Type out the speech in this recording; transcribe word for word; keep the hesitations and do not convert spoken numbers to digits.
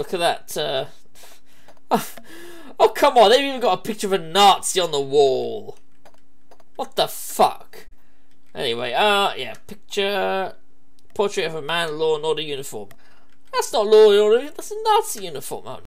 look at that. Uh... Oh, oh, come on, they've even got a picture of a Nazi on the wall. What the fuck? Anyway, uh, yeah, picture, portrait of a man in Law and Order uniform. That's not Law and Order, that's a Nazi uniform. Oh,